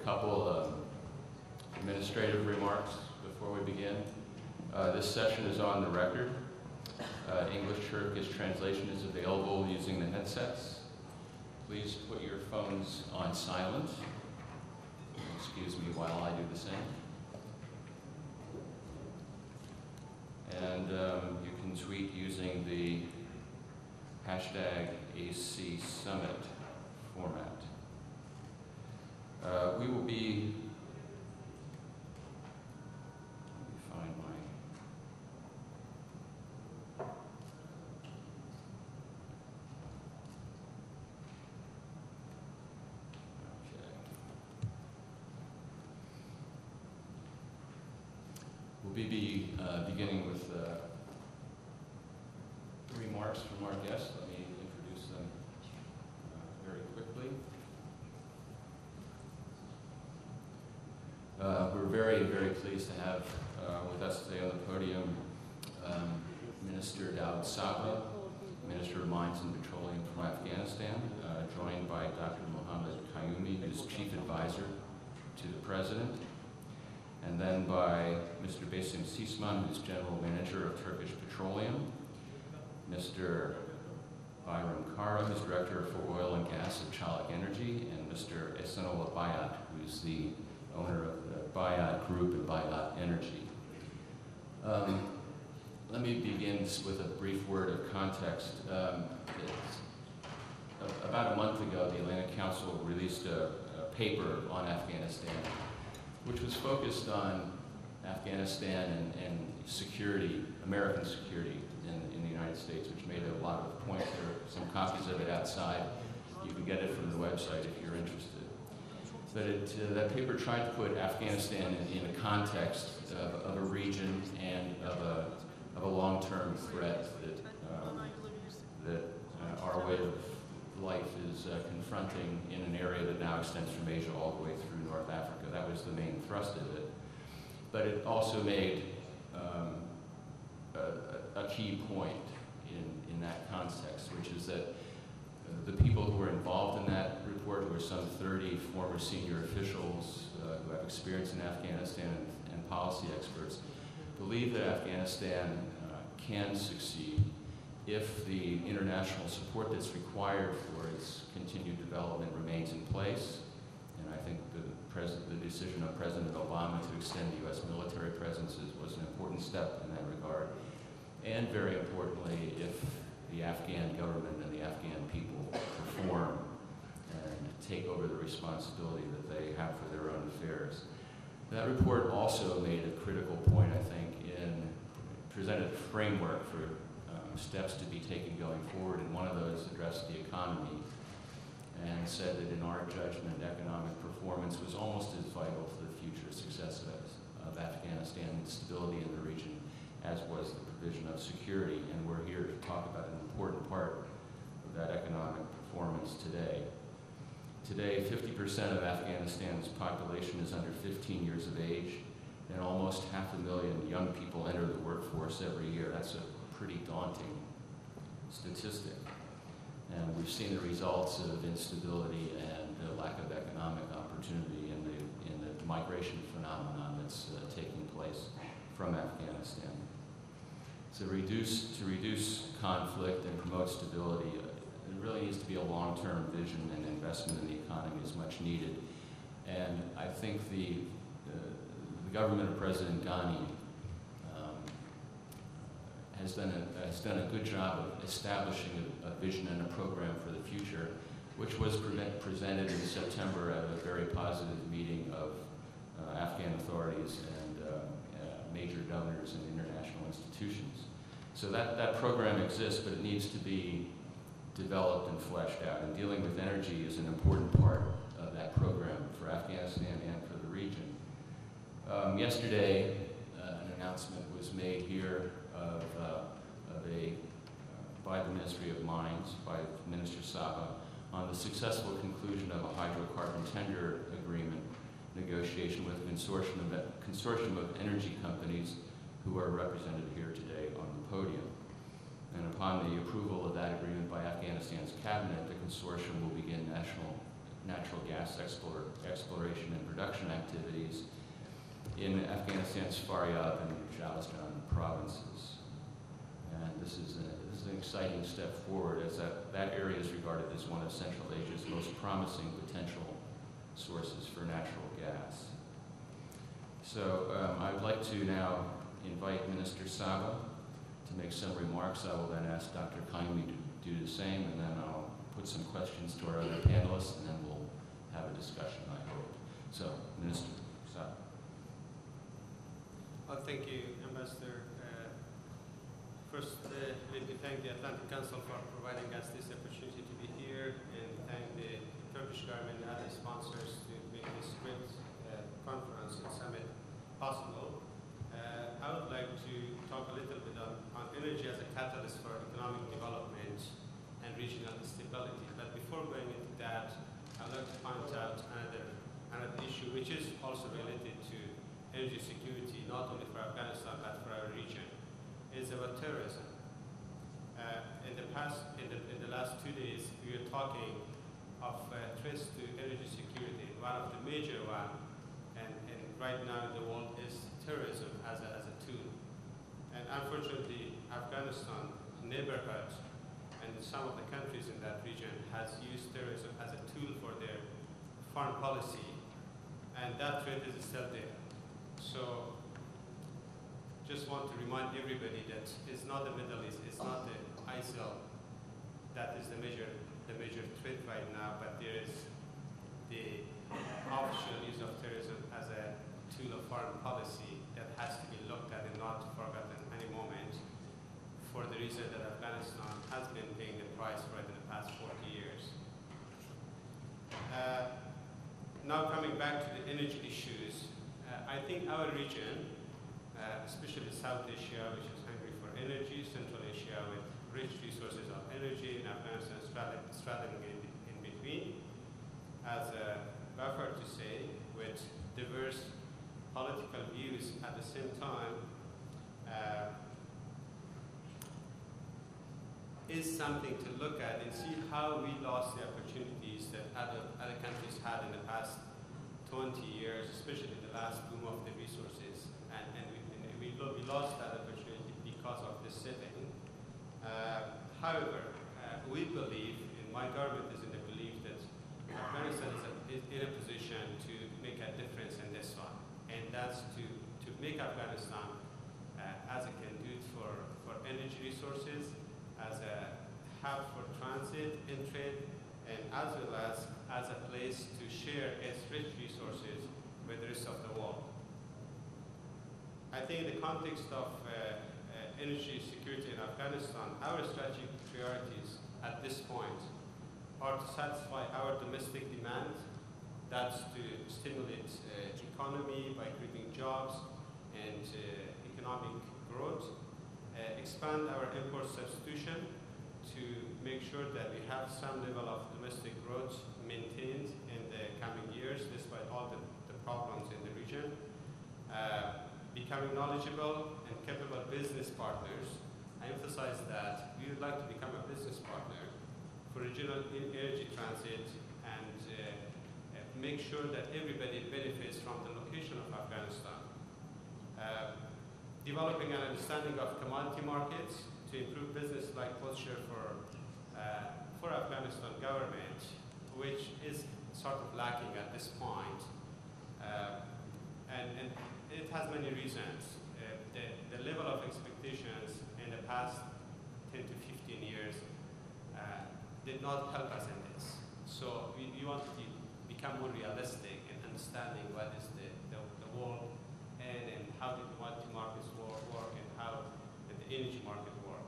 couple of administrative remarks before we begin. This session is on the record. English-Turkish translation is available using the headsets. Please put your phones on silent. Excuse me while I do the same. And you can tweet using the hashtag AC Summit format. We will be, let me find my, okay. We'll be beginning with remarks from our guests. Let me introduce them very quickly. We're very, very pleased to have with us today on the podium Minister Daud Saba, Minister of Mines and Petroleum from Afghanistan, joined by Dr. Mohammad Qayoumi, who's Chief Advisor to the President, and then by Mr. Besim, who's General Manager of Turkish Petroleum, Mr. Bayram, who's Director for Oil and Gas of Calik Energy, and Mr. Ehsanollah Bayat, who's the owner of the Bayat Group and Bayat Energy. Let me begin with a brief word of context. About a month ago, the Atlantic Council released a paper on Afghanistan, which was focused on Afghanistan and security, American security in the United States, which made a lot of points. There are some copies of it outside. You can get it from the website if you're interested. But that paper tried to put Afghanistan in a context of a region and of a long-term threat that our way of life is confronting in an area that now extends from Asia all the way through North Africa. That was the main thrust of it. But it also made a key point in that context, which is that the people who were involved in that report, who are some 30 former senior officials who have experience in Afghanistan and policy experts, believe that Afghanistan can succeed if the international support that's required for its continued development remains in place. And I think the decision of President Obama to extend the U.S. military presence was an important step in that regard. And very importantly, if the Afghan government and the Afghan people perform and take over the responsibility that they have for their own affairs. That report also made a critical point, I think, presented a framework for steps to be taken going forward, and one of those addressed the economy and said that in our judgment, economic performance was almost as vital to the future success of Afghanistan and stability in the region as was the provision of security, and we're here to talk about an important part of that economic performance today. Today, 50% of Afghanistan's population is under 15 years of age, and almost 500,000 young people enter the workforce every year. That's a pretty daunting statistic. And we've seen the results of instability and the lack of economic opportunity in the migration phenomenon that's taking place from Afghanistan. To reduce conflict and promote stability, it really needs to be a long-term vision, and investment in the economy is much needed. And I think the government of President Ghani has done a good job of establishing a vision and a program for the future, which was presented in September at a very positive meeting of Afghan authorities and major donors and international institutions. So that program exists, but it needs to be developed and fleshed out. And dealing with energy is an important part of that program for Afghanistan and for the region. Yesterday, an announcement was made here by the Ministry of Mines, by Minister Saba, on the successful conclusion of a hydrocarbon tender agreement negotiation with a consortium of energy companies who are represented here today on the podium. And upon the approval of that agreement by Afghanistan's cabinet, the consortium will begin natural gas exploration and production activities in Afghanistan's Faryab and Khuzestan provinces. And this is an exciting step forward, as that area is regarded as one of Central Asia's most promising potential sources for natural gas. So I would like to now invite Minister Saba to make some remarks. I will then ask Dr. Qayoumi to do the same, and then I'll put some questions to our other panelists, and then we'll have a discussion, I hope. So, Minister Saba. Well, thank you, Ambassador. First, let me thank the Atlantic Council for providing us this opportunity to be here, and thank the Turkish government and other sponsors to make this great conference and summit possible. I would like to talk a little bit on energy as a catalyst for economic development and regional stability. But before going into that, I'd like to point out another issue, which is also related to energy security, not only for Afghanistan but for our region. Is about terrorism. In the last 2 days, we were talking of threats to energy security. One of the major ones, and right now in the world, is terrorism as a tool. And unfortunately, Afghanistan, neighborhood, and some of the countries in that region has used terrorism as a tool for their foreign policy, and that threat is still there. So, just want to remind everybody that it's not the Middle East, it's not the ISIL that is the major threat right now, but there is the official use of terrorism as a tool of foreign policy that has to be looked at and not forgotten any moment, for the reason that Afghanistan has been paying the price for it in the past 40 years. Now coming back to the energy issues, I think our region, especially South Asia, which is hungry for energy, Central Asia with rich resources of energy, and Afghanistan straddling in between, as a buffer to say, with diverse political views at the same time, is something to look at and see how we lost the opportunities that other countries had in the past 20 years, especially the last boom of the resources. We lost that opportunity because of this setting. However, we believe, and my government is in the belief, that Afghanistan is in a position to make a difference in this one. And that's to make Afghanistan as a conduit for energy resources, as a hub for transit and trade, and as well as a place to share its rich resources with the rest of the world. I think in the context of energy security in Afghanistan, our strategic priorities at this point are to satisfy our domestic demand, that's to stimulate economy by creating jobs and economic growth, expand our import substitution to make sure that we have some level of domestic growth maintained in the coming years despite all the problems in the region, becoming knowledgeable and capable business partners. I emphasize that we would like to become a business partner for regional energy transit and make sure that everybody benefits from the location of Afghanistan. Developing an understanding of commodity markets to improve business-like posture for Afghanistan government, which is sort of lacking at this point. And it has many reasons. The level of expectations in the past 10 to 15 years did not help us in this. So we want to become more realistic in understanding what is the world and how the commodity markets work and how the energy market work.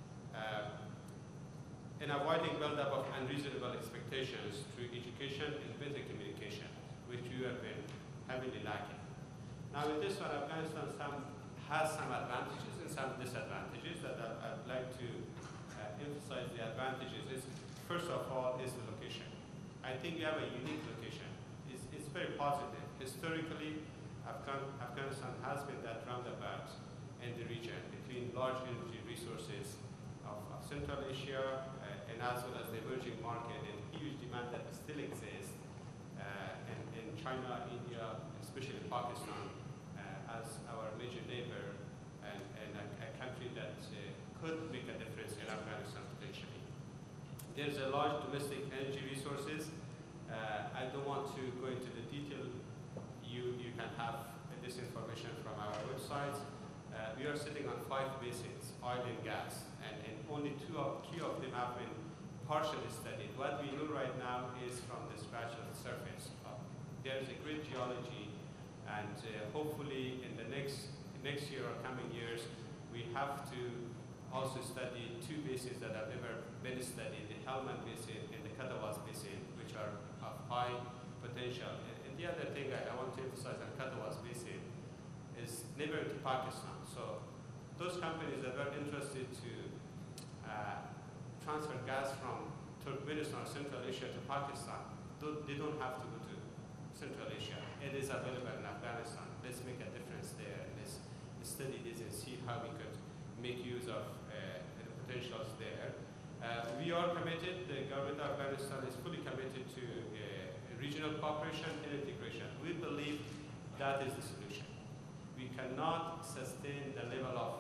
And avoiding buildup of unreasonable expectations through education and better communication, which we have been heavily lacking. Now in this one, Afghanistan has some advantages and some disadvantages that I'd like to emphasize. The advantages first of all, is the location. I think we have a unique location. It's very positive. Historically, Afghanistan has been that roundabout in the region between large energy resources of Central Asia and as well as the emerging market and huge demand that still exists in China, India, especially Pakistan, as our major neighbor and a country that could make a difference in Afghanistan potentially. There's a large domestic energy resources. I don't want to go into the detail. You can have this information from our websites. We are sitting on 5 basins, oil and gas, and only 3 of them have been partially studied. What we know right now is from the scratch of the surface. There is a great geology, and hopefully in the next year or coming years, we have to also study 2 basins that have never been studied, the Helmand Basin and the Katawaz Basin, which are of high potential. And the other thing I want to emphasize on Katawaz Basin is neighboring to Pakistan. So those companies that are interested to transfer gas from Turkmenistan or Central Asia to Pakistan, they don't have to go to Central Asia. It is available in Afghanistan. Let's make a difference there. Let's study this and see how we could make use of the potentials there. We are committed, the government of Afghanistan is fully committed to regional cooperation and integration. We believe that is the solution. We cannot sustain the level of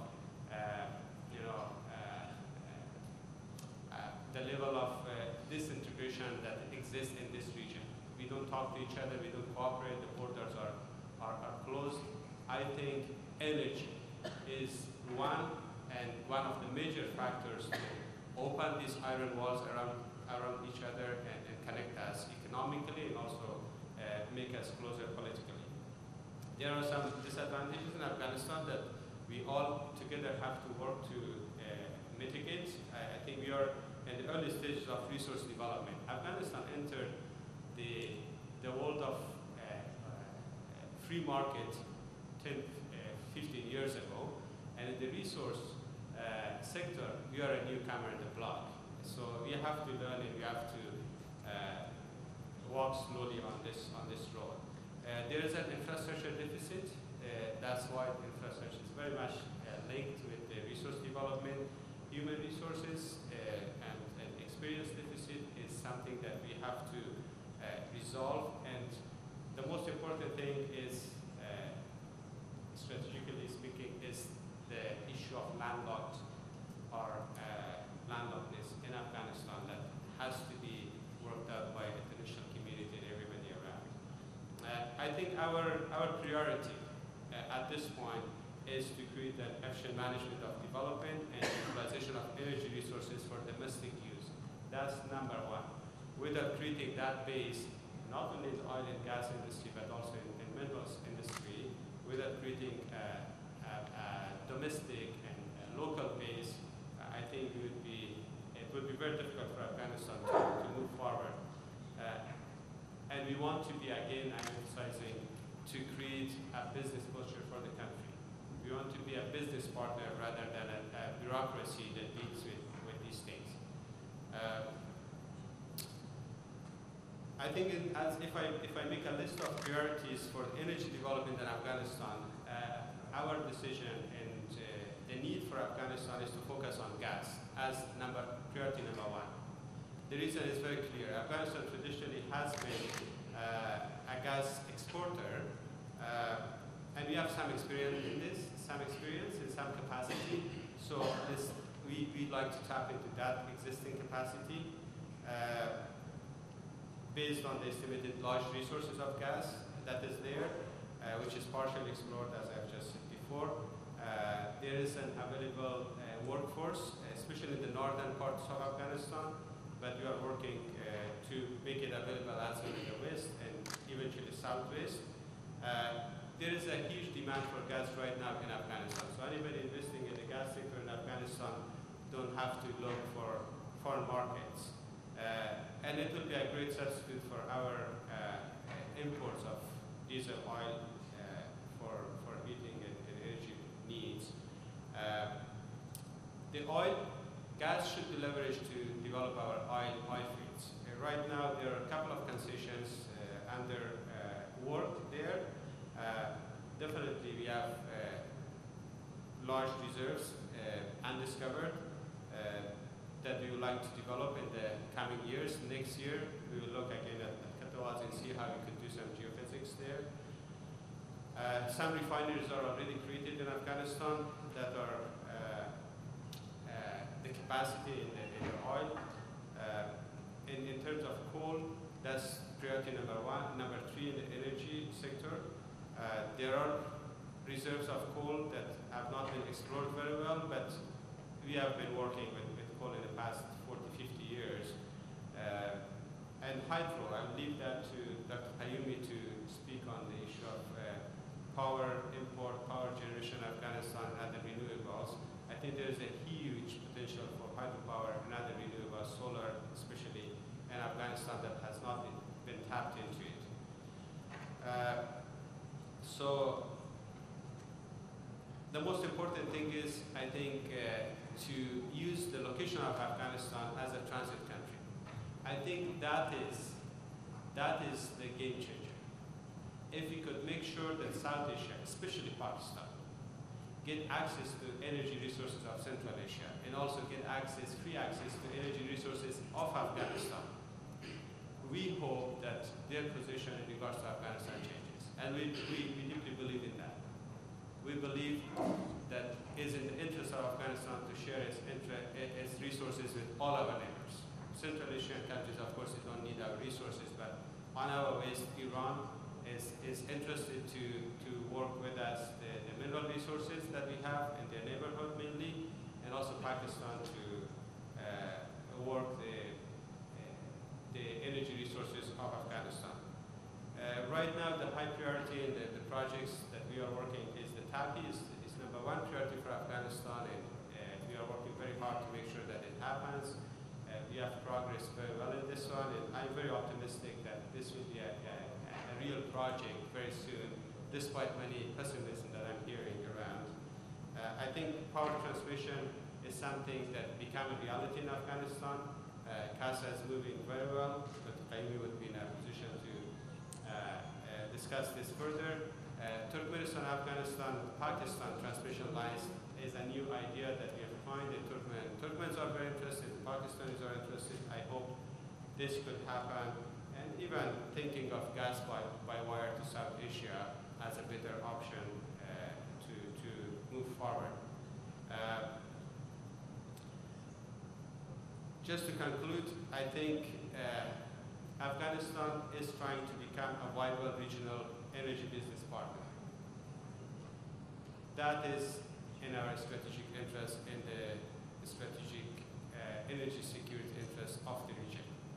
disintegration that exists in this region. We don't talk to each other, we don't cooperate, the borders are closed. I think energy is one of the major factors to open these iron walls around each other and connect us economically and also make us closer politically. There are some disadvantages in Afghanistan that we all together have to work to mitigate. I think we are in the early stages of resource development. Afghanistan entered the world of free market 10, 15 years ago, and in the resource sector, we are a newcomer in the block. So we have to learn and we have to walk slowly on this road. There is an infrastructure deficit. That's why infrastructure is very much linked with the resource development. Human resources and experience deficit is something that we have to resolve. And the most important thing is, strategically speaking, is the issue of landlocked or landlockedness in Afghanistan that has to be worked out by the international community and everybody around. I think our priority at this point is to create an efficient management of development and utilization of energy resources for domestic use. That's number 1. Without creating that base, not only in the oil and gas industry, but also in minerals industry, without creating a domestic and local base, I think it would be very difficult for Afghanistan to move forward. And we want to be, again, I'm emphasizing, to create a business culture for the country. We want to be a business partner rather than a bureaucracy that deals with these things. I think if I make a list of priorities for energy development in Afghanistan, our decision and the need for Afghanistan is to focus on gas as priority number 1. The reason is very clear. Afghanistan traditionally has been a gas exporter, and we have some experience in this, some capacity. So we'd like to tap into that existing capacity based on the estimated large resources of gas that is there, which is partially explored, as I've just said before. There is an available workforce, especially in the northern parts of Afghanistan, but we are working to make it available as well in the west and eventually southwest. There is a huge demand for gas right now in Afghanistan. So anybody investing in the gas sector in Afghanistan don't have to look for foreign markets. And it will be a great substitute for our imports of diesel oil for heating and energy needs. The gas should be leveraged to develop our oil fields. Right now, there are a couple of concessions under work there. Definitely, we have large reserves undiscovered that we would like to develop in the coming years. Next year, we will look again at was and see how we could do some geophysics there. Some refineries are already created in Afghanistan that are the capacity in the oil. In terms of coal, that's priority number one. Number three, in the energy sector, there are reserves of coal that have not been explored very well, but we have been working with coal in the past 40, 50 years. And hydro, I'll leave that to Dr. Qayoumi to speak on the issue of power import, power generation in Afghanistan, and other renewables. I think there is a huge potential for hydropower and other renewables, solar especially, in Afghanistan that has not been tapped into it. So the most important thing is, I think, to use the location of Afghanistan as a transit country. I think that is the game changer. If we could make sure that South Asia, especially Pakistan, get access to energy resources of Central Asia and also get free access to energy resources of Afghanistan, we hope that their position in regards to Afghanistan changes. And we deeply believe in that. We believe that it is in the interest of Afghanistan to share its resources with all our neighbors. Central Asian countries, of course, they don't need our resources, but on our ways, Iran is interested to work with us the mineral resources that we have in their neighborhood mainly, and also Pakistan to work the energy resources of Afghanistan. Right now, the high priority in the projects that we are working is the TAPI is number one priority for Afghanistan, and we are working very hard to make sure that it happens. We have progressed very well in this one, and I'm very optimistic that this will be a real project very soon, despite many pessimism that I'm hearing around. I think power transmission is something that become a reality in Afghanistan. CASA is moving very well, but Qayoumi would be in a position to discuss this further. Turkmenistan, Afghanistan, Pakistan transmission lines is a new idea that we have coined in Turkmen. Turkmens are very interested, Pakistanis are interested. I hope this could happen, and even thinking of gas by wire to South Asia as a better option to move forward. Just to conclude, I think Afghanistan is trying to become a viable regional energy business partner. That is in our strategic interest, in the strategic energy security interest of the region.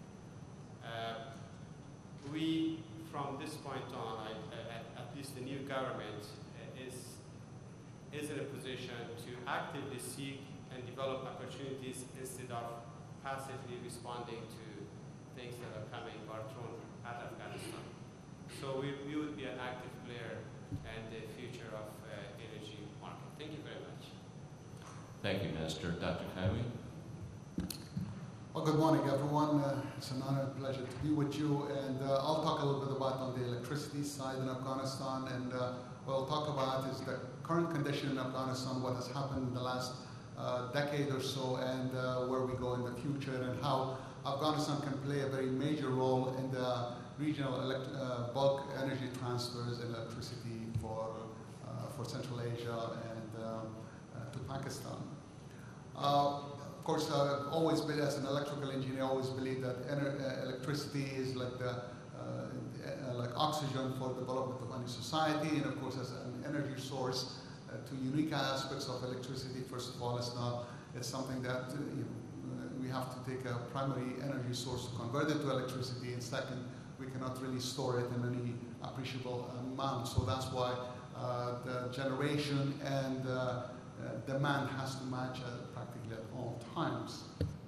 We, from this point on, at least the new government is in a position to actively seek and develop opportunities instead of passively responding to things that are coming or thrown at Afghanistan. So we would be an active player in the future of energy market. Thank you very much. Thank you, Minister. Dr. Qayoumi. Well, good morning, everyone. It's an honor and pleasure to be with you. And I'll talk a little bit about on the electricity side in Afghanistan. And what I'll talk about is the current condition in Afghanistan, what has happened in the last decade or so, and where we go in the future, and how Afghanistan can play a very major role in the regional bulk energy transfers and electricity for Central Asia and to Pakistan. Of course, always been, as an electrical engineer, always believe that electricity is like like oxygen for development of any society, and of course, as an energy source, two unique aspects of electricity. First of all, it's something that we have to take a primary energy source to convert it to electricity, and second, we cannot really store it in any appreciable amount. So that's why the generation and demand has to match practically at all times.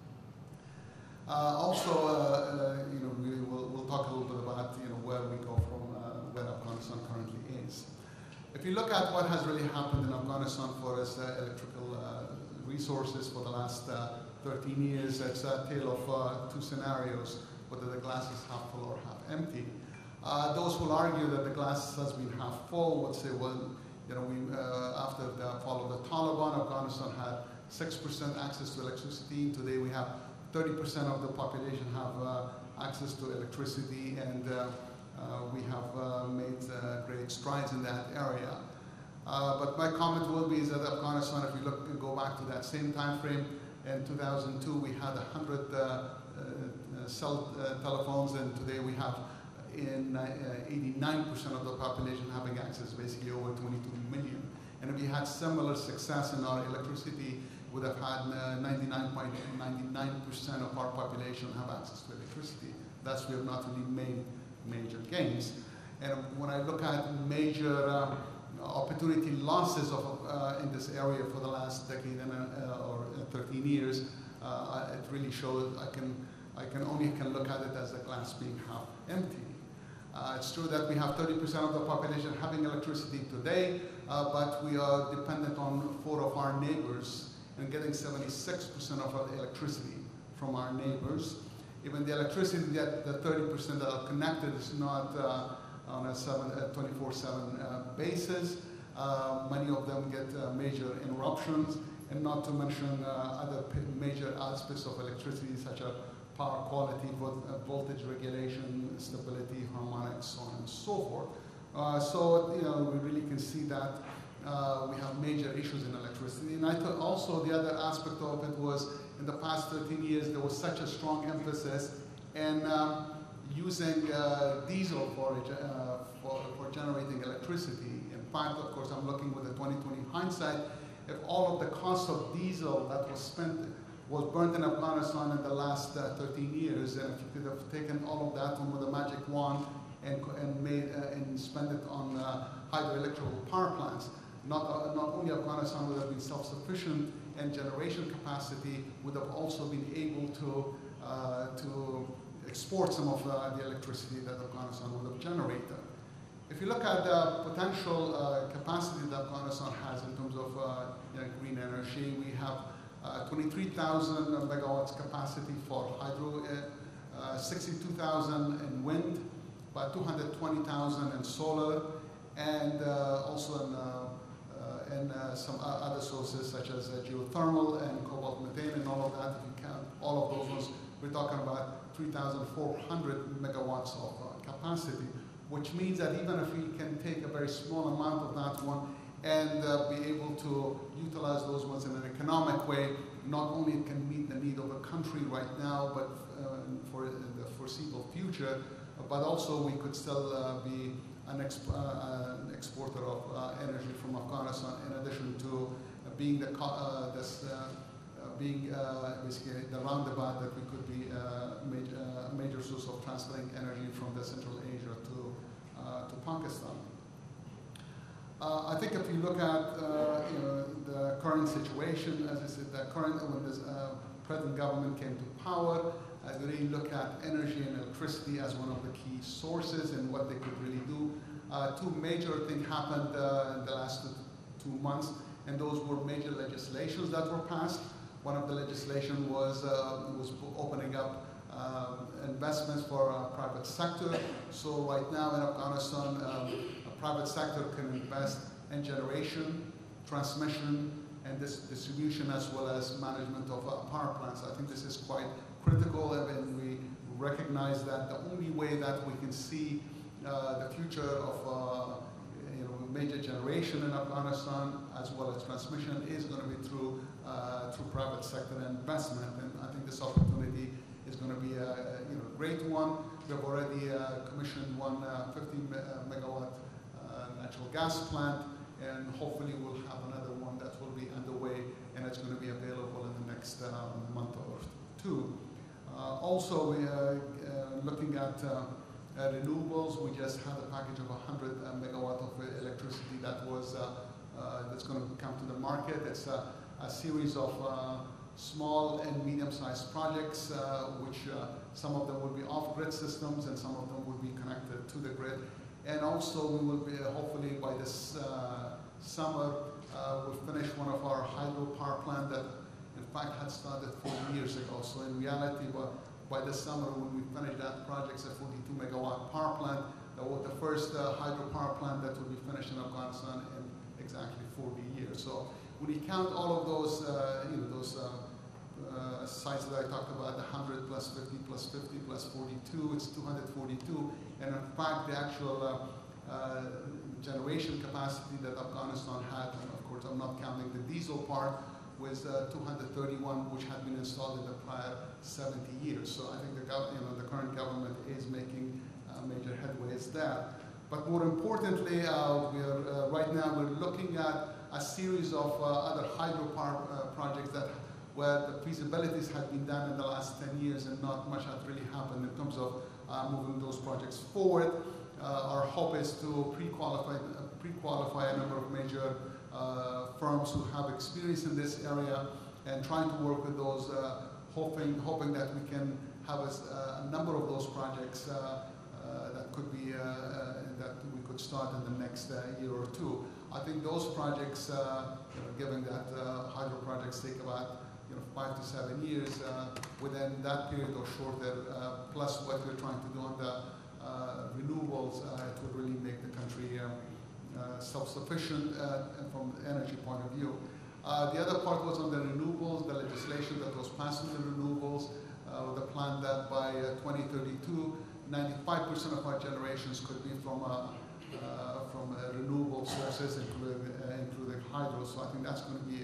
Also, we'll talk a little bit about where we go from where Afghanistan currently is. If you look at what has really happened in Afghanistan for its electrical resources for the last 13 years, it's a tale of two scenarios, whether the glass is half full or half empty. Those who argue that the glass has been half full would say, well, after the fall of the Taliban, Afghanistan had 6% access to electricity. Today we have 30% of the population have access to electricity, and we have made great strides in that area. But my comment will be is that Afghanistan, if you go back to that same time frame, in 2002 we had 100 cell telephones, and today we have 89% of the population having access, basically over 22 million. And if we had similar success in our electricity, we would have had 99.99% of our population have access to electricity. Thus, we have not really made major gains. And when I look at major opportunity losses in this area for the last decade or 13 years, it really shows I can only look at it as the glass being half empty. It's true that we have 30% of the population having electricity today, but we are dependent on 4 of our neighbors and getting 76% of our electricity from our neighbors. Even the electricity that the 30% that are connected is not on a 24/7 basis. Many of them get major interruptions, and not to mention other major aspects of electricity such as power quality, voltage regulation, stability, harmonics, so on and so forth. So we really can see that we have major issues in electricity. And I thought also the other aspect of it was in the past 13 years there was such a strong emphasis in using diesel for generating electricity. In fact, of course, I'm looking with a 2020 hindsight. If all of the cost of diesel that was spent was burnt in Afghanistan in the last 13 years, and if you could have taken all of that with a magic wand and spent it on hydroelectric power plants, not only Afghanistan would have been self-sufficient in generation capacity, would have also been able to export some of the electricity that Afghanistan would have generated. If you look at the potential capacity that Afghanistan has in terms of green energy, we have 23,000 megawatts capacity for hydro, 62,000 in wind, about 220,000 in solar, and also in some other sources such as geothermal and cobalt methane and all of that. If you count all of those ones, we're talking about 3,400 megawatts of capacity, which means that even if we can take a very small amount of that one and be able to utilize those ones in an economic way, not only it can meet the need of a country right now, but for the foreseeable future, but also we could still be an exporter of energy from Afghanistan, in addition to being basically the roundabout that we could be a major source of transferring energy from the Central Asia to Pakistan. I think if you look at the current situation, as I said, when this present government came to power, they really look at energy and electricity as one of the key sources and what they could really do. 2 major things happened in the last 2 months, and those were major legislations that were passed. One of the legislation was opening up investments for private sector. So right now in Afghanistan, private sector can invest in generation, transmission, and distribution, as well as management of power plants. I think this is quite critical, and we recognize that the only way that we can see the future of major generation in Afghanistan, as well as transmission, is going to be through private sector investment. And I think this opportunity is going to be a great one. We have already commissioned one 50 megawatt natural gas plant, and hopefully we'll have another one that will be underway, and it's going to be available in the next month or 2. Also, we are looking at renewables. We just had a package of 100 megawatt of electricity that's going to come to the market. It's a series of small and medium-sized projects, which some of them will be off-grid systems, and some of them will be connected to the grid. And also, we will be hopefully by this summer, we'll finish one of our hydropower plant that, in fact, had started 4 years ago. So in reality, by this summer, when we finish that project, it's a 42 megawatt power plant. That was the first hydropower plant that will be finished in Afghanistan in exactly 40 years. So when you count all of those, sites that I talked about, the 100 plus 50 plus 50 plus 42, 92, it's 242, and in fact the actual generation capacity that Afghanistan had, and of course I'm not counting the diesel part, was 231, which had been installed in the prior 70 years. So I think the current government is making major headways there. But more importantly, right now we're looking at a series of other hydropower projects where the feasibilities had been done in the last 10 years and not much has really happened in terms of moving those projects forward. Our hope is to pre-qualify a number of major firms who have experience in this area and trying to work with those, hoping that we can have a number of those projects that could be that we could start in the next year or two. I think those projects, given that hydro projects take about 5 to 7 years, within that period or shorter, plus what we're trying to do on the renewables, it would really make the country self-sufficient from the energy point of view. The other part was on the renewables, the legislation that was passed on the renewables, the plan that by 2032, 95% of our generations could be from renewable sources, including hydro. So I think that's going to be,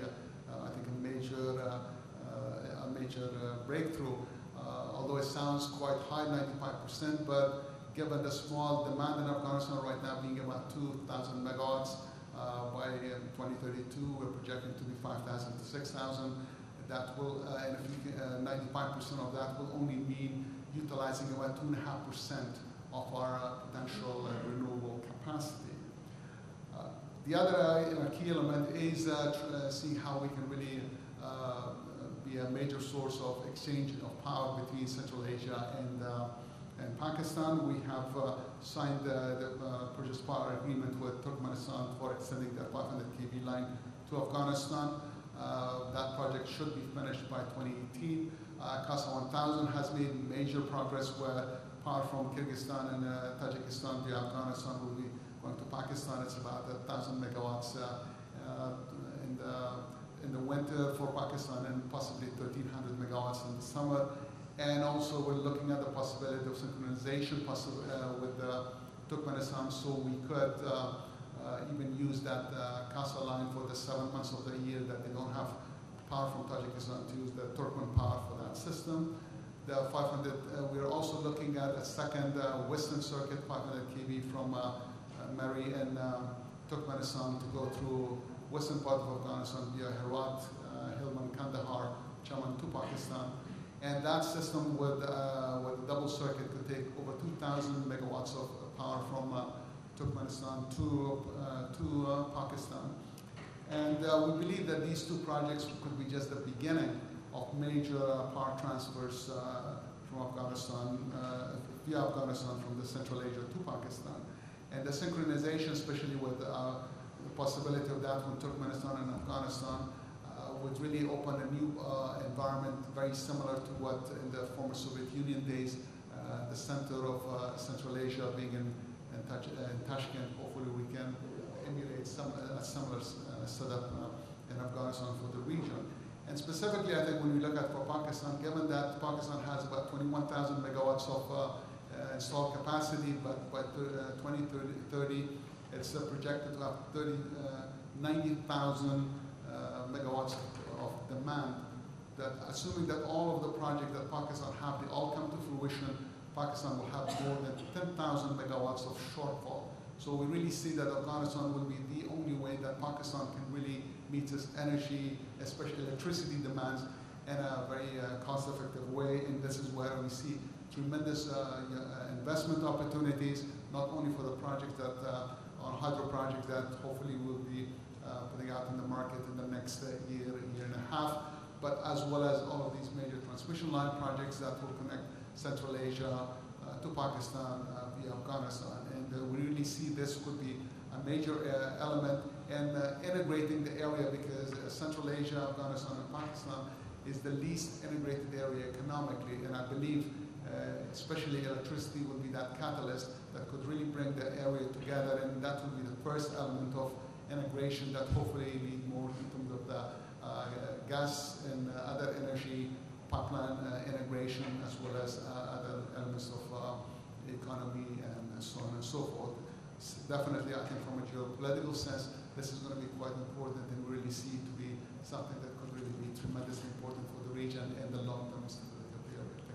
a major breakthrough. Although it sounds quite high, 95%, but given the small demand in Afghanistan right now being about 2,000 megawatts, by 2032 we're projecting to be 5,000 to 6,000. That will, and 95% of that will only mean utilizing about 2.5% of our potential renewable capacity. The other key element is seeing how we can really be a major source of exchange of power between Central Asia and Pakistan. We have signed the purchase power agreement with Turkmenistan for extending the 500 kV line to Afghanistan. That project should be finished by 2018. Kasa 1000 has made major progress where power from Kyrgyzstan and Tajikistan via Afghanistan will be going to Pakistan. It's about 1,000 megawatts in the winter for Pakistan and possibly 1,300 megawatts in the summer. And also we're looking at the possibility of synchronization with Turkmenistan, so we could even use that Kasa line for the 7 months of the year that they don't have power from Tajikistan, to use the Turkmen power for that system. The 500, we're also looking at a second Western Circuit 500 kV from Mary in Turkmenistan to go through western part of Afghanistan via Herat, Helmand, Kandahar, Chaman to Pakistan. And that system with a double circuit could take over 2,000 megawatts of power from Turkmenistan to Pakistan. And we believe that these two projects could be just the beginning of major power transfers from Afghanistan, via Afghanistan from the Central Asia to Pakistan. And the synchronization, especially with the possibility of that with Turkmenistan and Afghanistan, would really open a new environment very similar to what in the former Soviet Union days, the center of Central Asia being in Tashkent. Hopefully we can emulate a similar setup in Afghanistan for the region. And specifically, I think when we look at for Pakistan, given that Pakistan has about 21,000 megawatts of installed capacity, but by 2030, it's projected to have 90,000 megawatts of demand. That assuming that all of the projects that Pakistan have, they all come to fruition, Pakistan will have more than 10,000 megawatts of shortfall. So we really see that Afghanistan will be the only way that Pakistan can really meet its energy, especially electricity demands, in a very cost-effective way. And this is where we see tremendous investment opportunities, not only for the projects that on hydro projects that hopefully will be putting out in the market in the next year and a half, but as well as all of these major transmission line projects that will connect Central Asia to Pakistan via Afghanistan. And we really see this could be a major element in integrating the area, because Central Asia, Afghanistan, and Pakistan is the least integrated area economically. And I believe especially electricity will be that catalyst that could really bring the area together, and that will be the first element of integration that hopefully lead more in terms of the gas and other energy pipeline integration, as well as other elements of so forth. Definitely, I think from a geopolitical sense, this is going to be quite important and really see it to be something that could really be tremendously important for the region and the long-term stability of the area.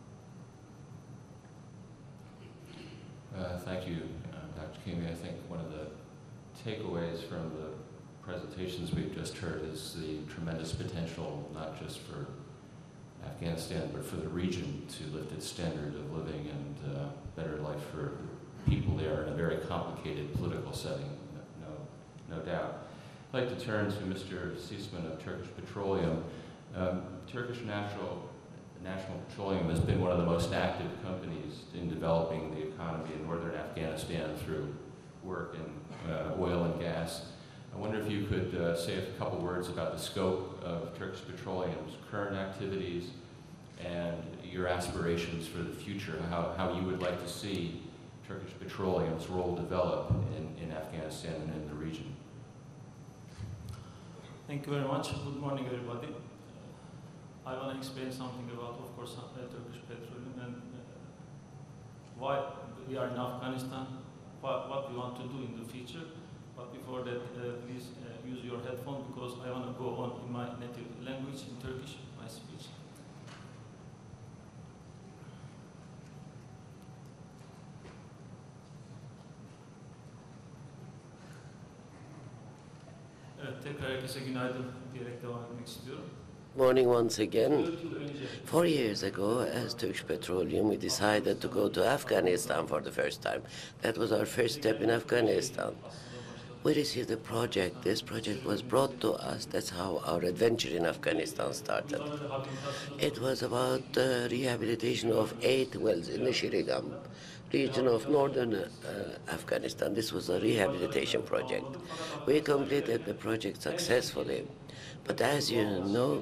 Thank you. Thank you, Dr. Qayoumi. I think one of the takeaways from the presentations we've just heard is the tremendous potential, not just for Afghanistan, but for the region to lift its standard of living and better life for people there in a very complicated political setting, no doubt. I'd like to turn to Mr. Şişman of Turkish Petroleum. Turkish National Petroleum has been one of the most active companies in developing the economy in northern Afghanistan through work in oil and gas. I wonder if you could say a couple words about the scope of Turkish Petroleum's current activities and your aspirations for the future, how you would like to see Turkish Petroleum's role develop in Afghanistan and in the region. Thank you very much. Good morning, everybody. I want to explain something about, of course, Turkish Petroleum and why we are in Afghanistan, what we want to do in the future. But before that, please use your headphone because I want to go on in my native language, in Turkish, my speech. Evet, tekrar herkese günaydın diyerek devam etmek istiyorum. Morning once again. 4 years ago, as Turkish Petroleum, we decided to go to Afghanistan for the first time. That was our first step in Afghanistan. We received a project. This project was brought to us. That's how our adventure in Afghanistan started. It was about the rehabilitation of 8 wells in the Şişman region of northern Afghanistan. This was a rehabilitation project. We completed the project successfully. But as you know,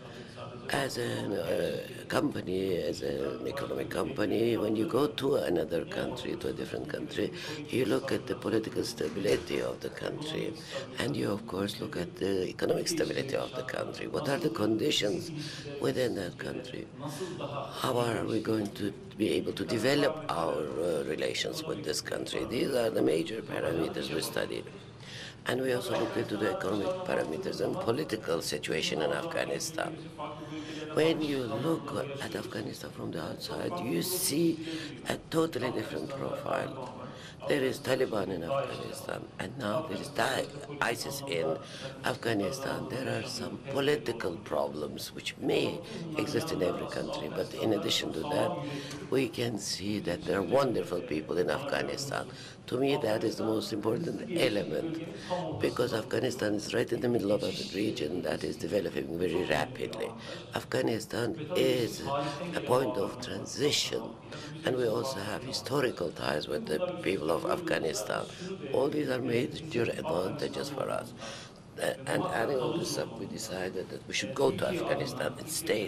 as a company, as an economic company, when you go to another country, to a different country, you look at the political stability of the country, and you, of course, look at the economic stability of the country. What are the conditions within that country? How are we going to be able to develop our relations with this country? These are the major parameters we studied. And we also looked into the economic parameters and political situation in Afghanistan. When you look at Afghanistan from the outside, you see a totally different profile. There is Taliban in Afghanistan, and now there is ISIS in Afghanistan. There are some political problems which may exist in every country, but in addition to that, we can see that there are wonderful people in Afghanistan. To me, that is the most important element, because Afghanistan is right in the middle of a region that is developing very rapidly. Afghanistan is a point of transition, and we also have historical ties with the people of Afghanistan. All these are major advantages for us. And adding all this up, we decided that we should go to Afghanistan and stay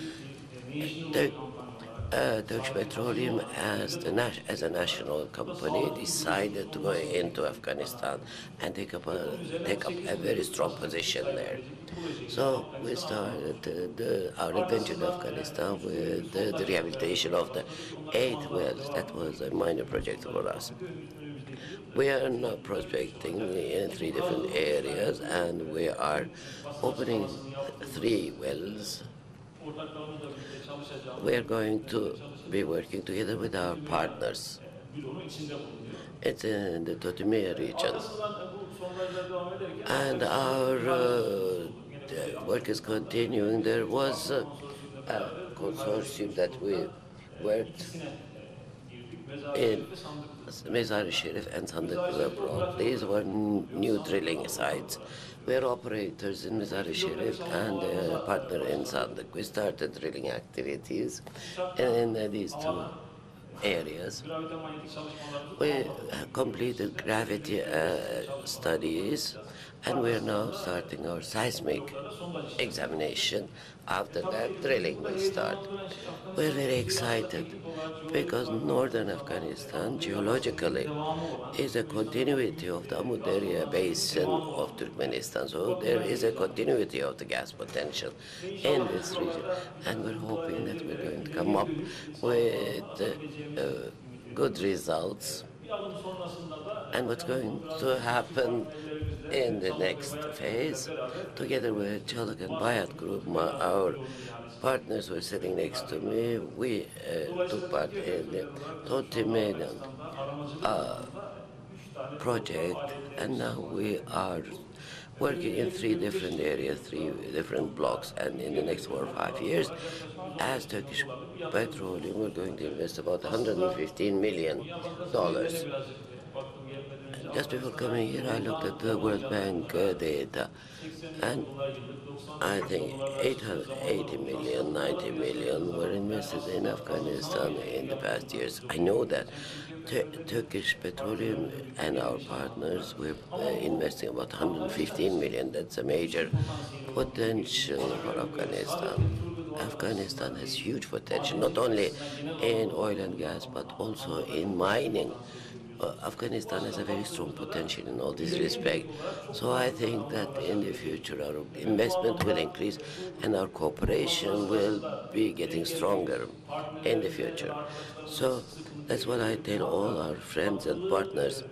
there. Turkish Petroleum, as a national company, decided to go into Afghanistan and take up a very strong position there. So we started our adventure in Afghanistan with the rehabilitation of the 8 wells. That was a minor project for us. We are now prospecting in 3 different areas, and we are opening 3 wells. We are going to be working together with our partners. It's in the Qayoumi region. And our work is continuing. There was a consortium that we worked in Mezar-i-Sharif and Sandıklı. These were new drilling sites. We're operators in Mezar-i-Sharif and a partner in Sandık. We started drilling activities in these 2 areas. We completed gravity studies, and we are now starting our seismic examination. After that, drilling will start. We're very excited because northern Afghanistan, geologically, is a continuity of the Amu Darya basin of Turkmenistan. So there is a continuity of the gas potential in this region. And we're hoping that we're going to come up with good results And what's going to happen in the next phase, together with Calik and Bayat group, our partners were sitting next to me. We took part in the Humayon project, and now we are working in 3 different areas, 3 different blocks, and in the next 4 or 5 years, as Turkish Petroleum, we're going to invest about $115 million. Just before coming here, I looked at the World Bank data, and I think 880 million, 90 million were invested in Afghanistan in the past years. I know that Turkish Petroleum and our partners were investing about 115 million. That's a major potential for Afghanistan. Afghanistan has huge potential, not only in oil and gas, but also in mining. Afghanistan has a very strong potential in all this respect. So I think that in the future our investment will increase and our cooperation will be getting stronger in the future. So that's what I tell all our friends and partners.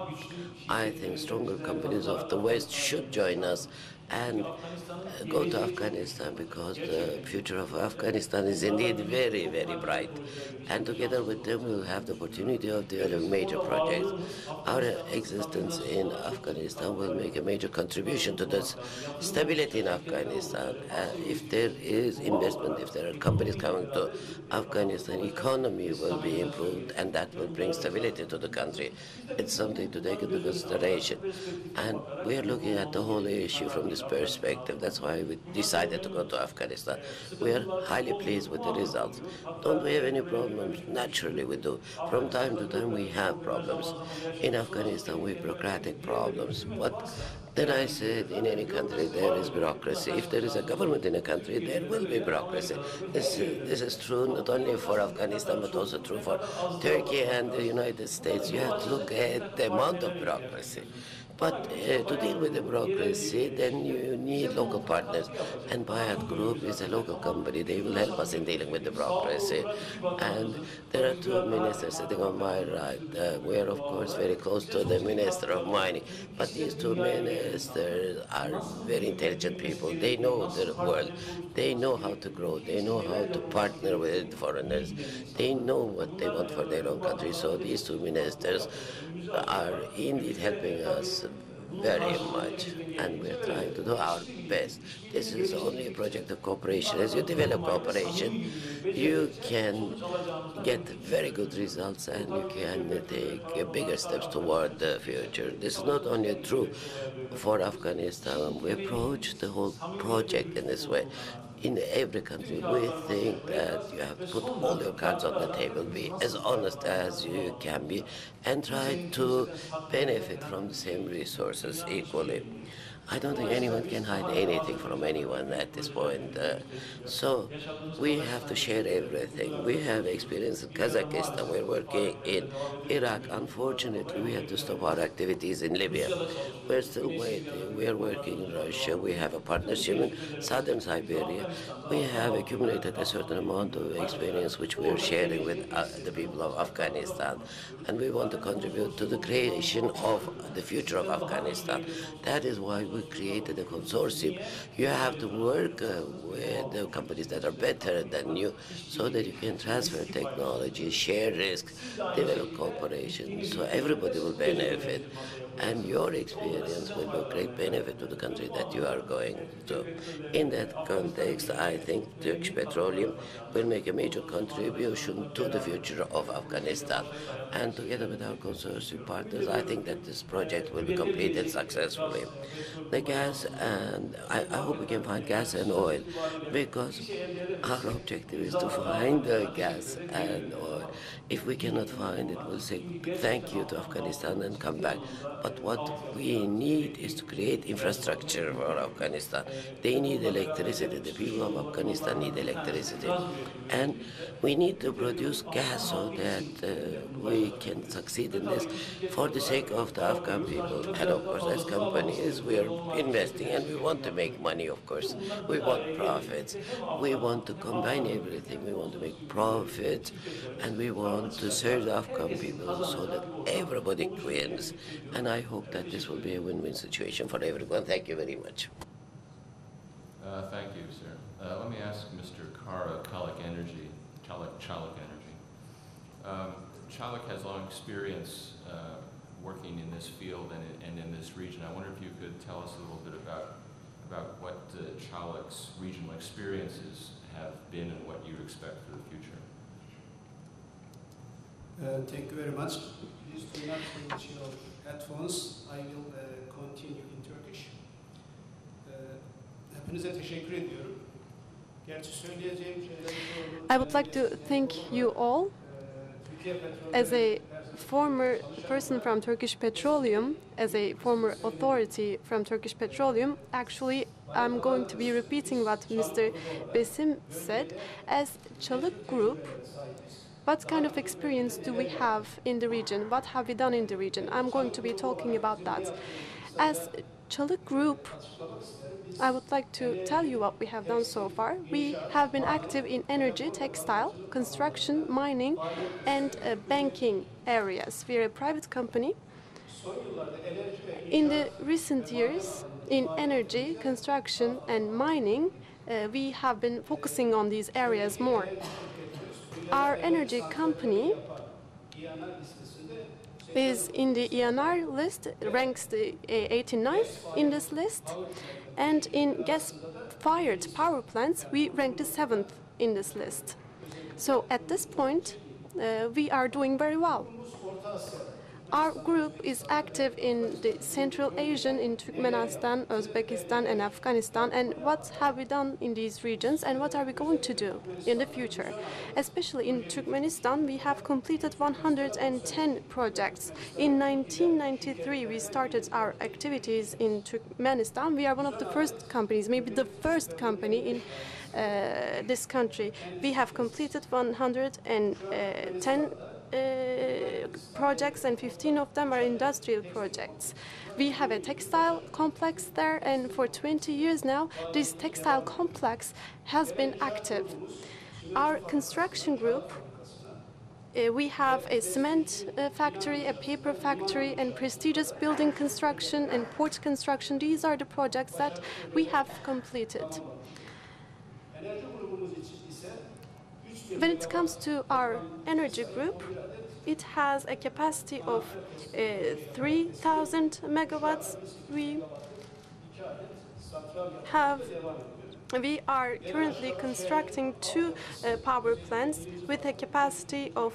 I think stronger companies of the West should join us and go to Afghanistan, because the future of Afghanistan is indeed very, very bright. And together with them, we'll have the opportunity of developing major projects. Our existence in Afghanistan will make a major contribution to the stability in Afghanistan. If there is investment, if there are companies coming to Afghanistan, economy will be improved, and that will bring stability to the country. It's something to take into consideration. And we are looking at the whole issue from this perspective. That's why we decided to go to Afghanistan. We are highly pleased with the results. Don't we have any problems? Naturally we do. From time to time we have problems. In Afghanistan we have bureaucratic problems. But then I said, in any country there is bureaucracy. If there is a government in a country, there will be bureaucracy. This is true not only for Afghanistan, but also true for Turkey and the United States. You have to look at the amount of bureaucracy. But to deal with the bureaucracy, then you need local partners. And Bayat Group is a local company. They will help us in dealing with the bureaucracy. And there are 2 ministers sitting on my right. We are, of course, very close to the Minister of Mining. But these 2 ministers are very intelligent people. They know the world. They know how to grow. They know how to partner with foreigners. They know what they want for their own country. So these 2 ministers are indeed helping us very much, and we're trying to do our best. This is only a project of cooperation. As you develop cooperation, you can get very good results and you can take bigger steps toward the future. This is not only true for Afghanistan. We approach the whole project in this way. In every country, we think that you have to put all your cards on the table, be as honest as you can be, and try to benefit from the same resources equally. I don't think anyone can hide anything from anyone at this point. So we have to share everything. We have experience in Kazakhstan. We're working in Iraq. Unfortunately, we had to stop our activities in Libya. We're still waiting. We are working in Russia. We have a partnership in southern Siberia. We have accumulated a certain amount of experience which we are sharing with the people of Afghanistan. And we want to contribute to the creation of the future of Afghanistan. That is why we created a consortium. You have to work with the companies that are better than you so that you can transfer technology, share risks, develop cooperation, so everybody will benefit. And your experience will be of great benefit to the country that you are going to. In that context, I think Turkish Petroleum will make a major contribution to the future of Afghanistan. And together with our consortium partners, I think that this project will be completed successfully. The gas, and I hope we can find gas and oil, because our objective is to find gas and oil. If we cannot find it, we'll say thank you to Afghanistan and come back. But what we need is to create infrastructure for Afghanistan. They need electricity. The people of Afghanistan need electricity. And we need to produce gas so that we can succeed in this for the sake of the Afghan people. And of course, as companies, we are investing and we want to make money, of course. We want profits. We want to combine everything. We want to make profits and we want to serve the Afghan people so that everybody wins. And I hope that this will be a win-win situation for everyone. Thank you very much. Thank you, sir. Let me ask Mr. Kara, Calik Energy, Calik Energy. Calik has long experience working in this field and in this region. I wonder if you could tell us a little bit about what Calik's regional experiences have been and what you expect for the future. Thank you very much. Please do not put your headphones. I will continue in Turkish. Hepinize teşekkür ediyorum. Gerçi söyleyeceğim şeyler. I would like to thank you all. As a former person from Turkish Petroleum, as a former authority from Turkish Petroleum, actually I'm going to be repeating what Mr. Besim said. As Calik Group, what kind of experience do we have in the region? What have we done in the region? I'm going to be talking about that. As Calik Group, I would like to tell you what we have done so far. We have been active in energy, textile, construction, mining, and banking areas. We are a private company. In the recent years, in energy, construction, and mining, we have been focusing on these areas more. Our energy company is in the ENR list, ranks the 89th in this list, and in gas-fired power plants, we rank the 7th in this list. So at this point, we are doing very well. Our group is active in the Central Asian, in Turkmenistan, Uzbekistan, and Afghanistan. And what have we done in these regions, and what are we going to do in the future? Especially in Turkmenistan, we have completed 110 projects. In 1993, we started our activities in Turkmenistan. We are one of the first companies, maybe the first company in this country. We have completed 110 projects, and 15 of them are industrial projects. We have a textile complex there, and for 20 years now, this textile complex has been active. Our construction group, we have a cement factory, a paper factory, and prestigious building construction and port construction. These are the projects that we have completed. When it comes to our energy group, it has a capacity of 3,000 megawatts. We are currently constructing 2 power plants with a capacity of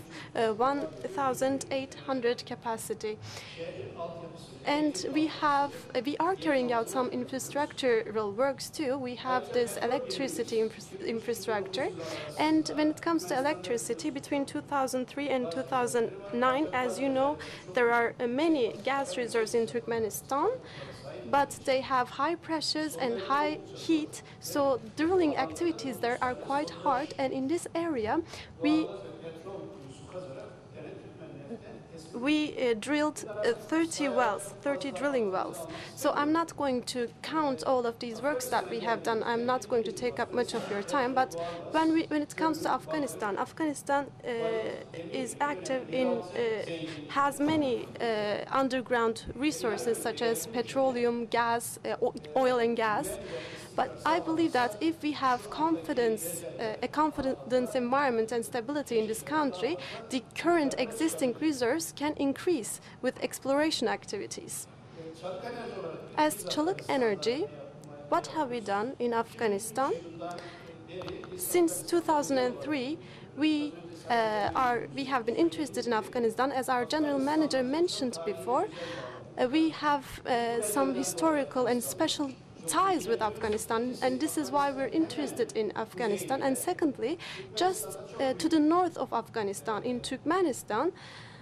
1,800 capacity. And we are carrying out some infrastructural works too. We have this electricity infrastructure. And when it comes to electricity, between 2003 and 2009, as you know, there are many gas reserves in Turkmenistan, but they have high pressures and high heat, so drilling activities there are quite hard. And in this area, we drilled 30 wells, 30 drilling wells. So I'm not going to count all of these works that we have done. I'm not going to take up much of your time. But when it comes to Afghanistan, Afghanistan is active in, has many underground resources such as petroleum, gas, oil and gas. But I believe that if we have confidence, a confidence environment and stability in this country, the current existing reserves can increase with exploration activities. As Calik Energy, what have we done in Afghanistan? Since 2003, we have been interested in Afghanistan. As our general manager mentioned before, we have some historical and special ties with Afghanistan, and this is why we're interested in Afghanistan. And secondly, just to the north of Afghanistan, in Turkmenistan,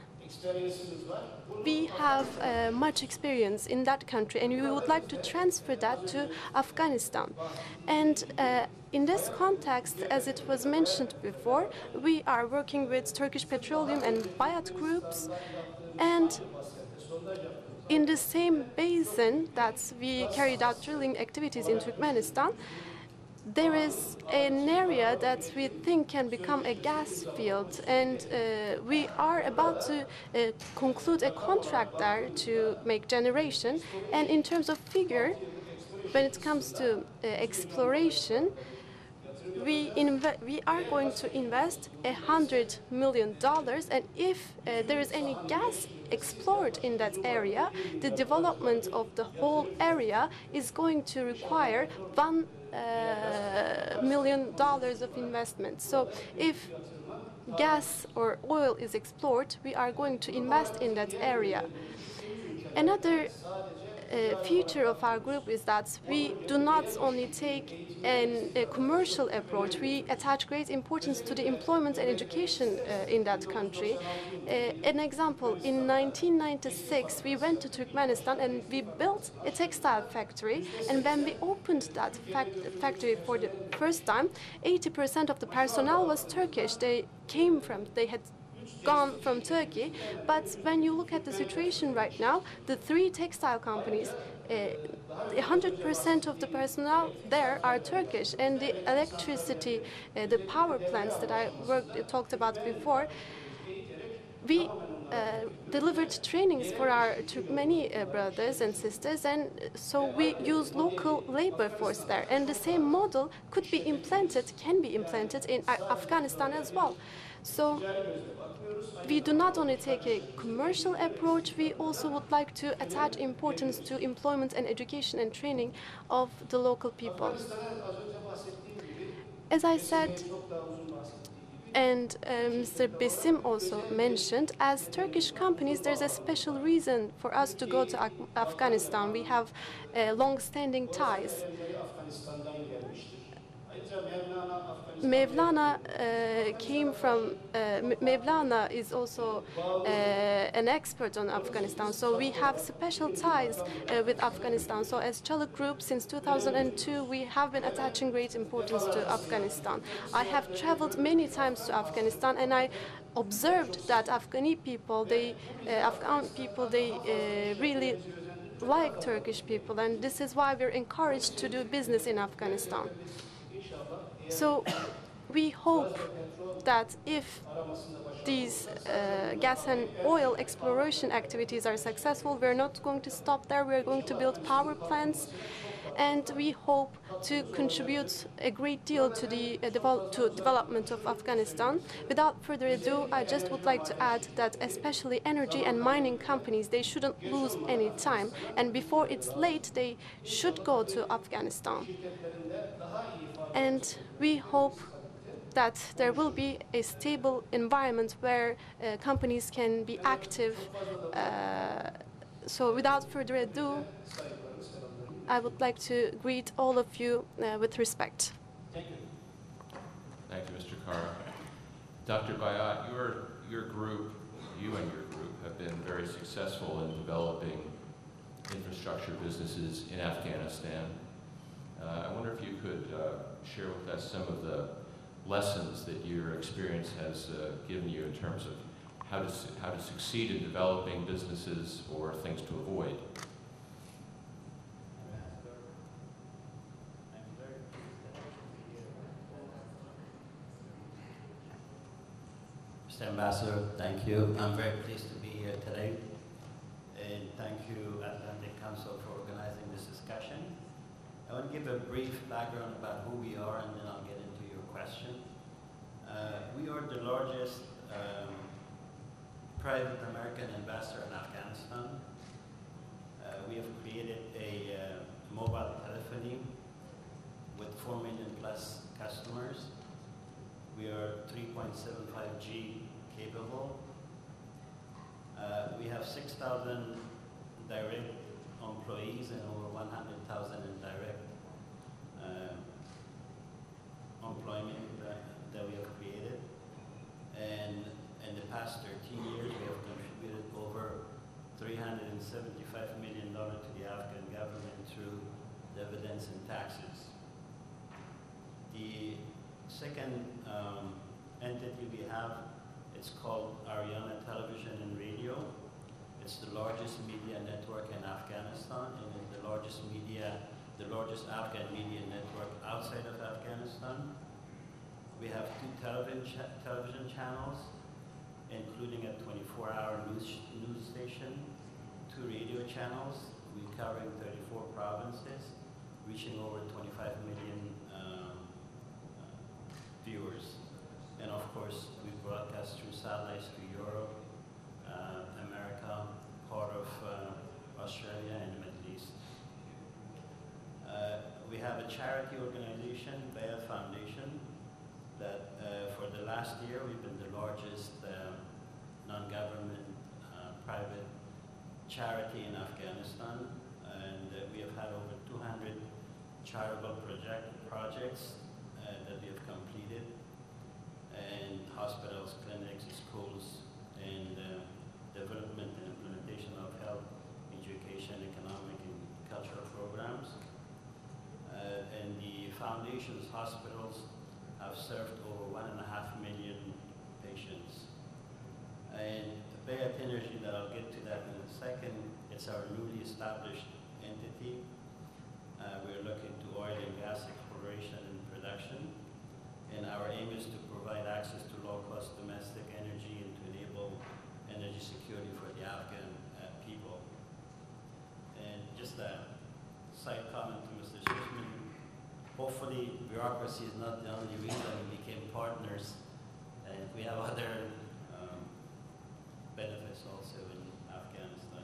we have much experience in that country, and we would like to transfer that to Afghanistan. And in this context, as it was mentioned before, we are working with Turkish Petroleum and Bayat groups, and in the same basin that we carried out drilling activities in Turkmenistan, there is an area that we think can become a gas field, and we are about to conclude a contract there to make generation. And in terms of figure, when it comes to exploration, we are going to invest $100 million, and if there is any gas explored in that area, the development of the whole area is going to require $1 million of investment. So if gas or oil is explored, we are going to invest in that area. Another feature of our group is that we do not only take a commercial approach, we attach great importance to the employment and education in that country. An example, in 1996, we went to Turkmenistan and we built a textile factory, and when we opened that factory for the first time, 80% of the personnel was Turkish. They had gone from Turkey, but when you look at the situation right now, the 3 textile companies, 100% of the personnel there are Turkish, and the electricity, the power plants that I talked about before, we delivered trainings for our Turkmeni brothers and sisters, and so we use local labor force there, and the same model can be implanted in Afghanistan as well. So we do not only take a commercial approach, we also would like to attach importance to employment and education and training of the local people. As I said, and Mr. Besim also mentioned, as Turkish companies, there's a special reason for us to go to Afghanistan. We have long-standing ties. Mevlana Mevlana is also an expert on Afghanistan, so we have special ties with Afghanistan. So as Calik Group, since 2002, we have been attaching great importance to Afghanistan. I have traveled many times to Afghanistan, and I observed that Afghan people, they really like Turkish people, and this is why we're encouraged to do business in Afghanistan. So we hope that if these gas and oil exploration activities are successful, we're not going to stop there. We're going to build power plants, and we hope to contribute a great deal to the development of Afghanistan. Without further ado, I just would like to add that especially energy and mining companies, they shouldn't lose any time, and before it's late, they should go to Afghanistan. And we hope that there will be a stable environment where companies can be active. So without further ado, I would like to greet all of you with respect. Thank you. Thank you, Mr. Kara. Dr. Bayat, your group, you and your group, have been very successful in developing infrastructure businesses in Afghanistan. I wonder if you could share with us some of the lessons that your experience has given you in terms of how to succeed in developing businesses or things to avoid. Mr. Ambassador, thank you. I'm very pleased to be here today. And thank you, Atlantic Council, for organizing this discussion. I want to give a brief background about who we are, and then I'll get into your question. We are the largest private American investor in Afghanistan. We have created a mobile telephony with 4 million plus customers. We are 3.75G capable. We have 6,000 direct employees and over 100,000 indirect employment that we have created. And in the past 13 years, we have contributed over $375 million to the Afghan government through dividends and taxes. The second entity we have, it's called Ariana Television and Radio. It's the largest media network in Afghanistan, and it's the largest media the largest Afghan media network outside of Afghanistan. We have 2 television channels, including a 24-hour news station, 2 radio channels. We cover 34 provinces, reaching over 25 million viewers. And of course, we broadcast through satellites to Europe, America, part of Australia, and the Middle East. We have a charity organization, Bayat Foundation, that for the last year we've been the largest non-government private charity in Afghanistan, and we have had over 200 charitable projects that we have completed, and hospitals, clinics, schools, and development and implementation of health, education, economic, and cultural programs. And the foundation's hospitals have served over 1.5 million patients. And Bayat Energy, that I'll get to that in a second, it's our newly established entity. We're looking to oil and gas exploration and production. And our aim is to provide access to low-cost domestic energy and to enable energy security for the Afghan people. And just a side comment to Mr. Şişman, hopefully bureaucracy is not the only reason we became partners, and we have other benefits also in Afghanistan.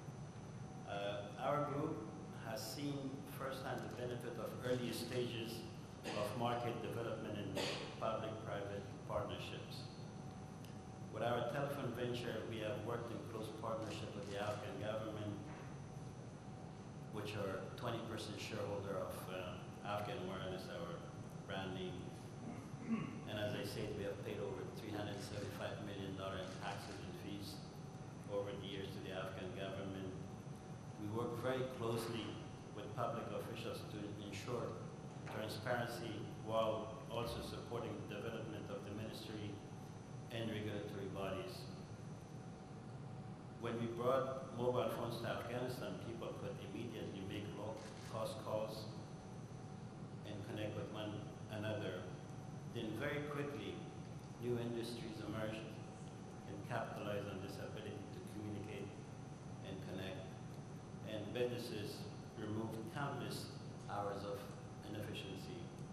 Our group has seen firsthand the benefit of early stages of market development and public-private partnerships. With our telephone venture, we have worked in close partnership with the Afghan government, which are 20% shareholder of Afghan Wireless, our brand name. And as I said, we have paid over $375 million in taxes and fees over the years to the Afghan government. We work very closely with public officials to ensure transparency while also supporting the development of the ministry and regulatory bodies. When we brought mobile phones to Afghanistan, people could immediately make low-cost calls and connect with one another. Then very quickly, new industries emerged and capitalized on this ability to communicate and connect. And businesses removed countless hours of inefficiency.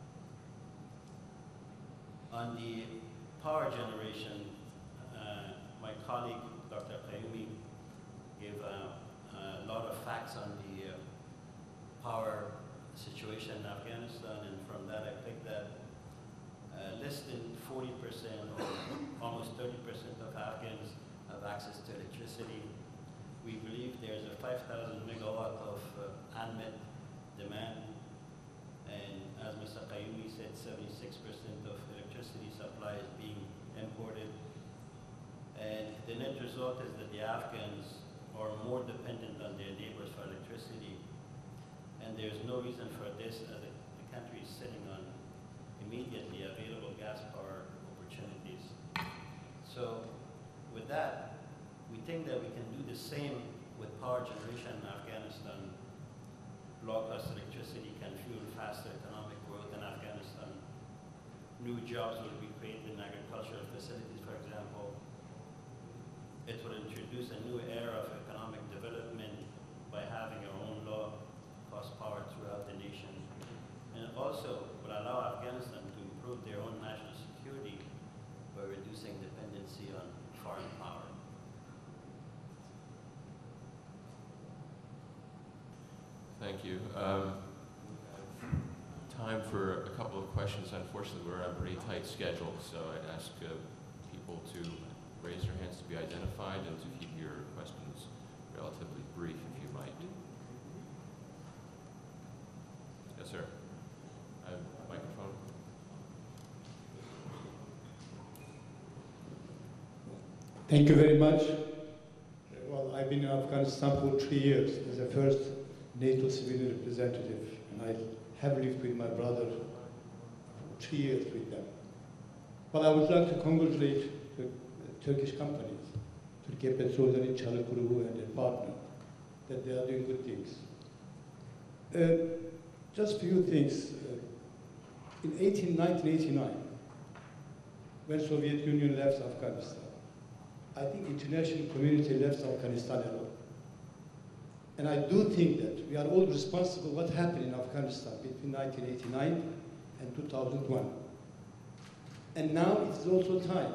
On the power generation, my colleague, Dr. Qayoumi, gave a lot of facts on the power situation in Afghanistan, and from that I picked that less than 40% or almost 30% of Afghans have access to electricity. We believe there's a 5,000 megawatt of unmet demand, and as Mr. Qayoumi said, 76% of electricity supply is being imported. And the net result is that the Afghans are more dependent on their neighbors for electricity, and there's no reason for this as the country is sitting on immediately available gas power opportunities. So with that, we think that we can do the same with power generation in Afghanistan. Low-cost electricity can fuel faster economic growth in Afghanistan. New jobs will be created in agricultural facilities, for example. It will introduce a new era of economic development by having our own low-cost power throughout the nation. And it also will allow Afghanistan to improve their own national security by reducing dependency on foreign power. Thank you. Time for a couple of questions. Unfortunately, we're on a pretty tight schedule, so I'd ask people to raise their hands to be identified and to keep your questions relatively brief, if you might. Yes, sir. Microphone. Thank you very much. Well, I've been in Afghanistan for 3 years as the first NATO civilian representative, and I have lived with my brother for 3 years with them. Well, I would like to congratulate the Turkish companies, Petroleum, Calik and their partner, that they are doing good things. Just a few things. In 1989, when Soviet Union left Afghanistan, I think international community left Afghanistan alone. And I do think that we are all responsible for what happened in Afghanistan between 1989 and 2001. And now it's also time.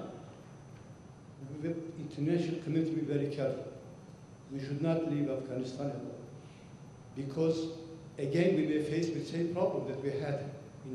The international community be very careful. We should not leave Afghanistan alone. Because, again, we may face the same problem that we had in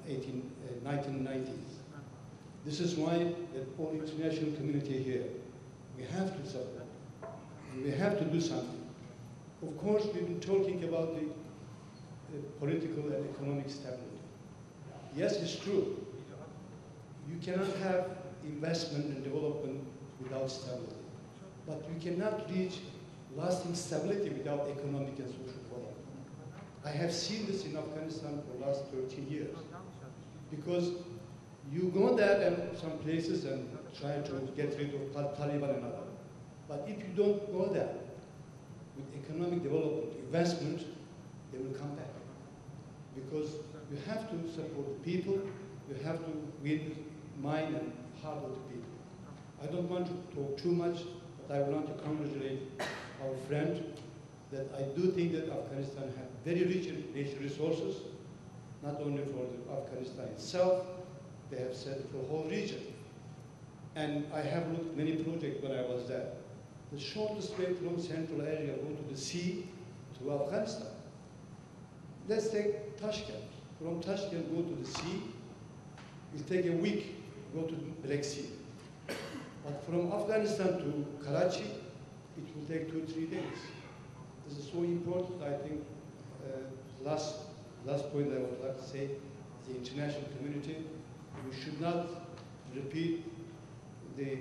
1990s. This is why the whole international community here, we have to support. And we have to do something. Of course, we've been talking about the political and economic stability. Yes, it's true. You cannot have investment and development without stability. But you cannot reach lasting stability without economic and social development. I have seen this in Afghanistan for the last 13 years. Because you go there and some places and try to get rid of Taliban and others. But if you don't go there with economic development, investment, they will come back. Because you have to support the people, you have to win mind and heart of the people. I don't want to talk too much, but I want to congratulate our friend that I do think that Afghanistan has very rich natural resources, not only for Afghanistan itself, they have said for the whole region. And I have looked at many projects when I was there. The shortest way from central area go to the sea to Afghanistan. Let's take Tashkent. From Tashkent go to the sea, it will take a week to go to the Black Sea. But from Afghanistan to Karachi, it will take 2-3 days. This is so important, I think. Last point I would like to say, the international community, we should not repeat the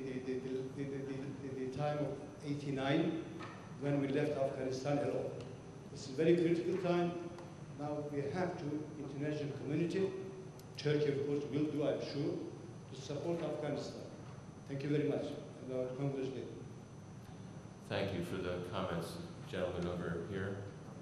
time of '89 when we left Afghanistan alone. It's a very critical time. Now we have to, international community, Turkey of course will do, I'm sure, to support Afghanistan. Thank you very much, and I will congratulate you. Thank you for the comments. Gentleman over here.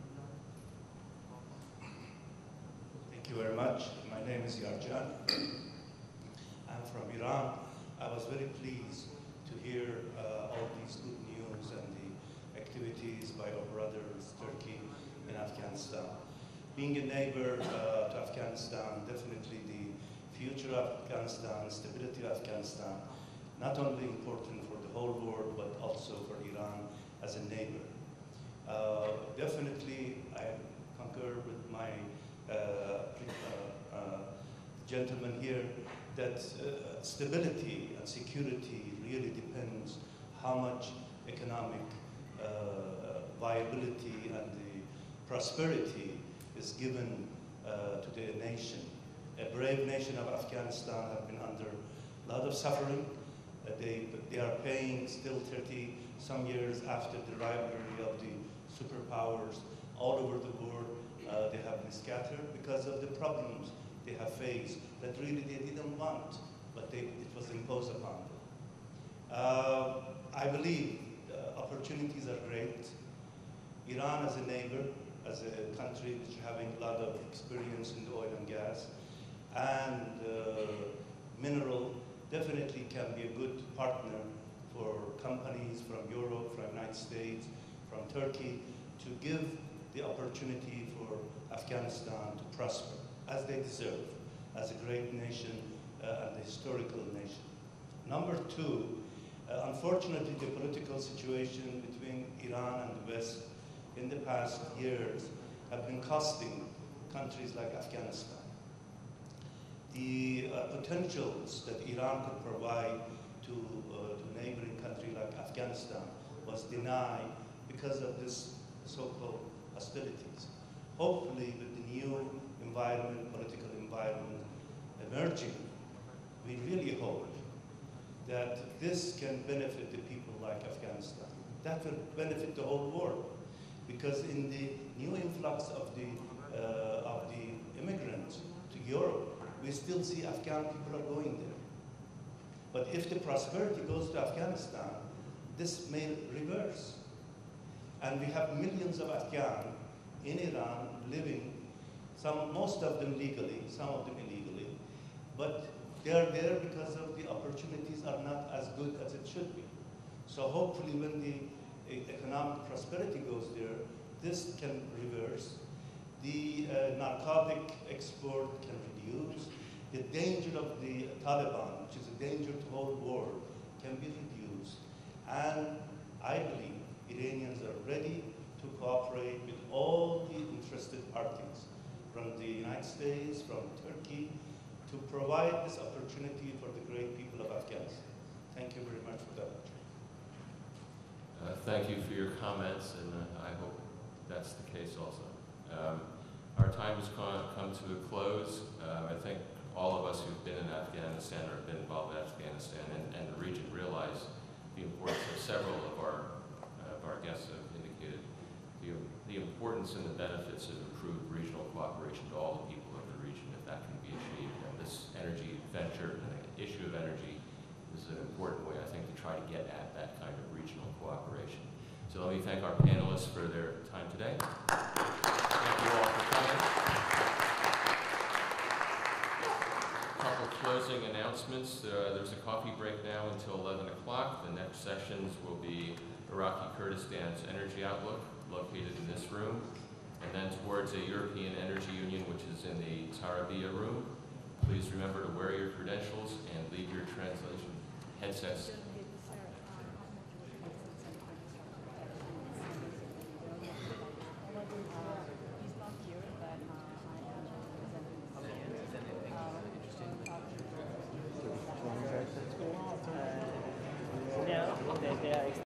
Thank you very much. My name is Yarjan. I'm from Iran. I was very pleased to hear all these good news and the activities by our brothers, Turkey and Afghanistan. Being a neighbor to Afghanistan, definitely the future of Afghanistan, stability of Afghanistan, not only important for the whole world, but also for Iran as a neighbor. Definitely, I concur with my gentleman here that stability and security really depends how much economic viability and the prosperity is given to the nation. A brave nation of Afghanistan have been under a lot of suffering. They are paying still 30-some years after the rivalry of the superpowers all over the world. They have been scattered because of the problems they have faced that really they didn't want, but it was imposed upon them. I believe opportunities are great. Iran as a neighbor, as a country which is having a lot of experience in the oil and gas, and mineral definitely can be a good partner for companies from Europe, from the United States, from Turkey, to give the opportunity for Afghanistan to prosper as they deserve, as a great nation and a historical nation. Number two, unfortunately, the political situation between Iran and the West in the past years have been costing countries like Afghanistan. The potentials that Iran could provide to a neighboring country like Afghanistan was denied because of this so-called hostilities. Hopefully, with the new environment, political environment emerging, we really hope that this can benefit the people like Afghanistan. That will benefit the whole world, because in the new influx of the immigrants to Europe, we still see Afghan people are going there. But if the prosperity goes to Afghanistan, this may reverse. And we have millions of Afghans in Iran living most of them legally, some of them illegally, but they're there because of the opportunities are not as good as it should be. So hopefully when the economic prosperity goes there, this can reverse. The narcotic export can reduce. The danger of the Taliban, which is a danger to the whole world, can be reduced. And I believe Iranians are ready to cooperate with all the interested parties, from the United States, from Turkey, to provide this opportunity for the great people of Afghanistan. Thank you very much for that. Thank you for your comments, and I hope that's the case also. Our time has come to a close. I think all of us who've been in Afghanistan or have been involved in Afghanistan and the region realize the importance of several of our guests have indicated, the importance and the benefits of improved regional cooperation to all the people of the region if that can be achieved. And this energy venture and the issue of energy is an important way, I think, to try to get at that kind of regional cooperation. So let me thank our panelists for their time today. Thank you all for coming. A couple closing announcements. There's a coffee break now until 11 o'clock. The next sessions will be Iraqi Kurdistan's energy outlook, located in this room, and then towards a European Energy Union, which is in the Tarabiya room. Please remember to wear your credentials and leave your translation headsets